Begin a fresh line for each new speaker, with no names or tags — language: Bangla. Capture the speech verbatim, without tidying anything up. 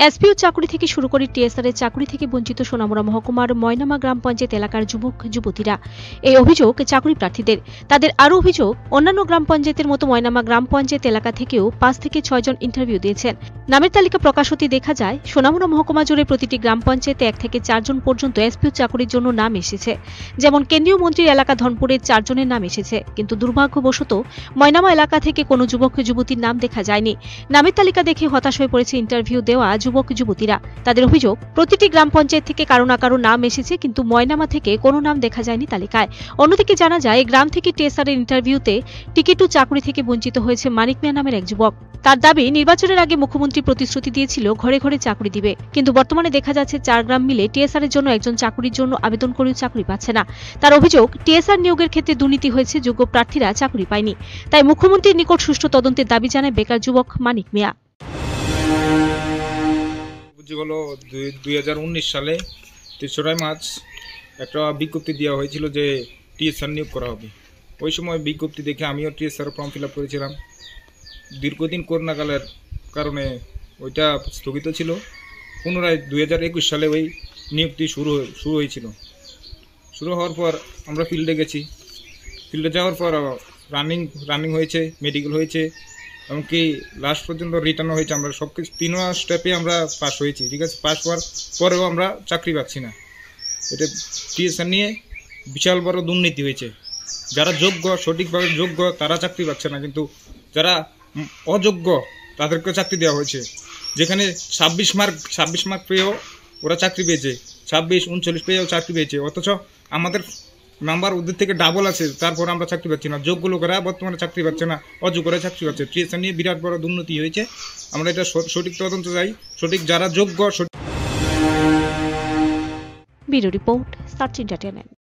এসপিও চাকরি থেকে শুরু করে টিএসআর এর চাকরি থেকে বঞ্চিত সোনামুড়া মহকুমার ময়নামা গ্রাম পঞ্চায়েত এলাকার যুবক যুবতীরা। এই অভিযোগ চাকরি প্রার্থীদের। তাদের আরও অভিযোগ, অন্যান্য গ্রাম পঞ্চায়েতের মতো ময়নামা গ্রাম পঞ্চায়েত এলাকা থেকেও পাঁচ থেকে ছয় জন ইন্টারভিউ দিয়েছেন। নামের তালিকা প্রকাশ হতে দেখা যায় সোনামুড়া মহকুমা জুড়ে প্রতিটি গ্রাম পঞ্চায়েতে এক থেকে চারজন পর্যন্ত এসপিও চাকরির জন্য নাম এসেছে। যেমন কেন্দ্রীয় মন্ত্রীর এলাকা ধনপুরের চারজনের নাম এসেছে, কিন্তু দুর্ভাগ্যবশত ময়নামা এলাকা থেকে কোনো যুবক যুবতীর নাম দেখা যায়নি। নামের তালিকা দেখে হতাশ হয়ে পড়েছে ইন্টারভিউ দেওয়া যুবক যুবতীরা। তাদের অভিযোগ, প্রতিটি গ্রাম পঞ্চায়েত থেকে কারো না কারো নাম এসেছে, কিন্তু ময়নামা থেকে কোনো নাম দেখা যায়নি তালিকায়। অন্যদিকে জানা যায়, গ্রাম থেকে টিএসআর এর ইন্টারভিউতে টিকিট ও চাকরি থেকে বঞ্চিত হয়েছে মানিক মিয়া নামের এক যুবক। তার দাবি, নির্বাচনের আগে মুখ্যমন্ত্রী প্রতিশ্রুতি দিয়েছিল ঘরে ঘরে চাকরি দিবে, কিন্তু বর্তমানে দেখা যাচ্ছে চার গ্রাম মিলে টিএসআর এর জন্য একজন চাকরির জন্য আবেদন করেও চাকরি পাচ্ছে না। তার অভিযোগ, টিএসআর নিয়োগের ক্ষেত্রে দুর্নীতি হয়েছে, যোগ্য প্রার্থীরা চাকরি পায়নি। তাই মুখ্যমন্ত্রীর নিকট সুষ্ঠু তদন্তের দাবি জানায় বেকার যুবক মানিক মিয়া।
হলো দুই হাজার উনিশ সালে তেসরা মার্চ একটা বিজ্ঞপ্তি দেওয়া হয়েছিল যে টিএসআর নিয়োগ করা হবে। ওই সময় বিজ্ঞপ্তি দেখে আমিও টিএসআর ফর্ম ফিল আপ করেছিলাম। দীর্ঘদিন করোনাকালের কারণে ওইটা স্থগিত ছিল। পুনরায় দুই হাজার একুশ সালে ওই নিয়োগটি শুরু শুরু হয়েছিল। শুরু হওয়ার পর আমরা ফিল্ডে গেছি। ফিল্ডে যাওয়ার পর রানিং রানিং হয়েছে, মেডিকেল হয়েছে, এমনকি লাস্ট পর্যন্ত রিটার্নও হয়েছে। আমরা সব কিছু তিন স্টেপে আমরা পাস হয়েছি, ঠিক আছে। পাস হওয়ার পরেও আমরা চাকরি পাচ্ছি না। এটা টিএসআর নিয়ে বিশাল বড় দুর্নীতি হয়েছে। যারা যোগ্য, সঠিকভাবে যোগ্য, তারা চাকরি পাচ্ছে না, কিন্তু যারা অযোগ্য তাদেরকে চাকরি দেওয়া হয়েছে। যেখানে ছাব্বিশ মার্ক ছাব্বিশ মার্ক পেয়েও ওরা চাকরি পেয়েছে, ছাব্বিশ উনচল্লিশ পেয়েও চাকরি পেয়েছে, অথচ আমাদের নাম্বার ওদের থেকে ডাবল আছে, তারপর আমরা চাকরি পাচ্ছি না। যোগ্য লোকেরা বর্তমানে চাকরি পাচ্ছে না, অযোগ্যরা চাকরি পাচ্ছে। টিএসআর নিয়ে বিরাট বড় দুর্নীতি হয়েছে। আমরা এটা সঠিক তদন্ত চাই, সঠিক যারা যোগ্য।
Bureau report, Search India.